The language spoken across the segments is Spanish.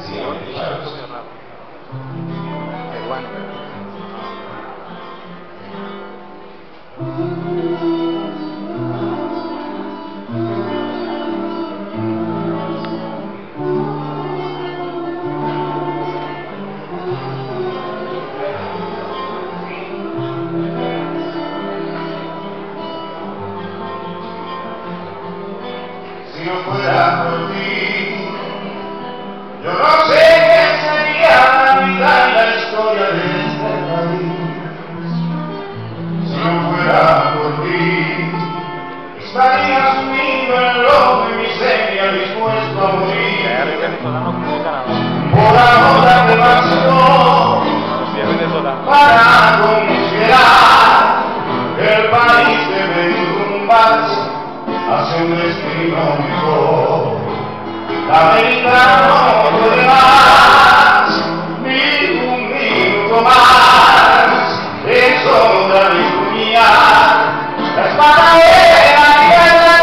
Si no fuera por ti, yo no sé qué sería la vida y la historia de este país. Si no fuera por ti, estaría sumido en lodo y miseria, dispuesto a morir. Por ahora te bastó para considerar que el país debe derrumbarse hacia un destino mejor. La América no puede más, ni un minuto más, de sombra ni puñal, la espada de la libertad.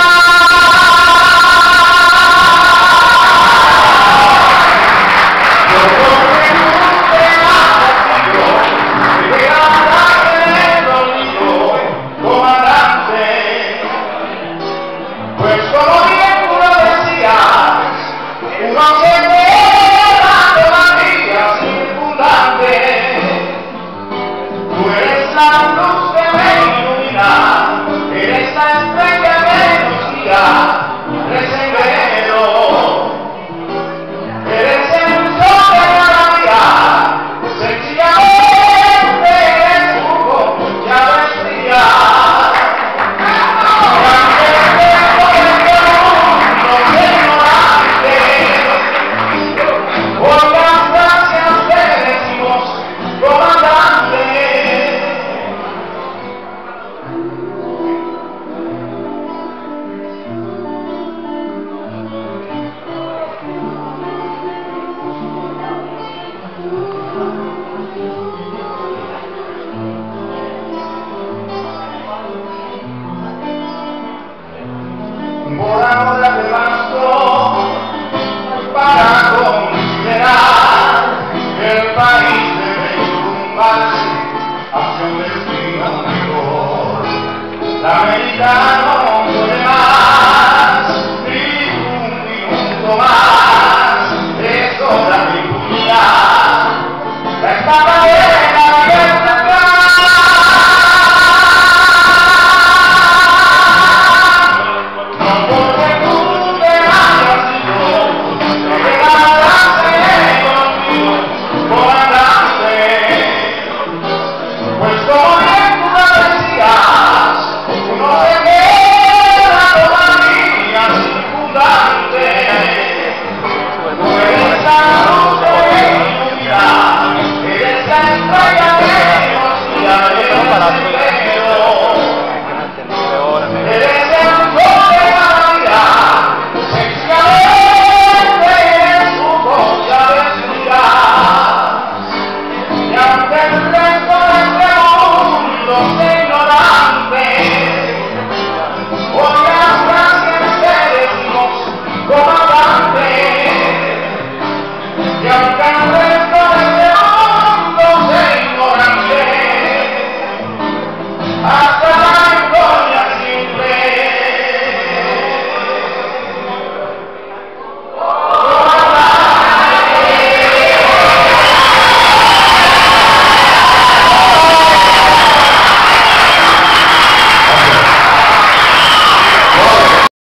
Yo compré un demasiado, que habla de el olvido, comandante. Pues como bien tú lo decías, uno se queda todavía circundante. Tú eres la luz que me ilumina, eres la estrella que nos guía, eres sendero, eres el sol de cada día, sencillamente eres jugo, ya lo estudias. Por ahora te bastó para considerar que el país debe derrumbarse hacia un destino mejor. La América